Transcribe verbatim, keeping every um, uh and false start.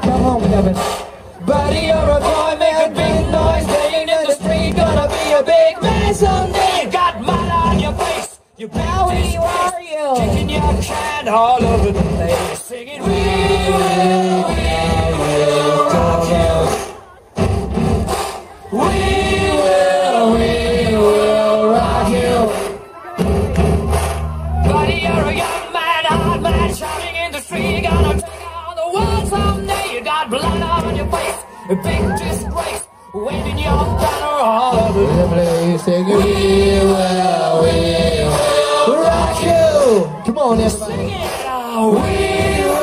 Come on, Kevin. Buddy, you're a boy, make a big noise, playing in the street, gonna be a big man someday. You got mud on your face, you Howie, who are you? kicking your can all over the place, singing, we will, we will rock you. We will, we will rock you. Buddy, you're a young man, hard man, shouting in the street, gonna take on the world someday. You got blood on your face, a big disgrace, waving your banner all over the place, singing, we will, we will rock you. Come on, everybody. Sing it out, we will.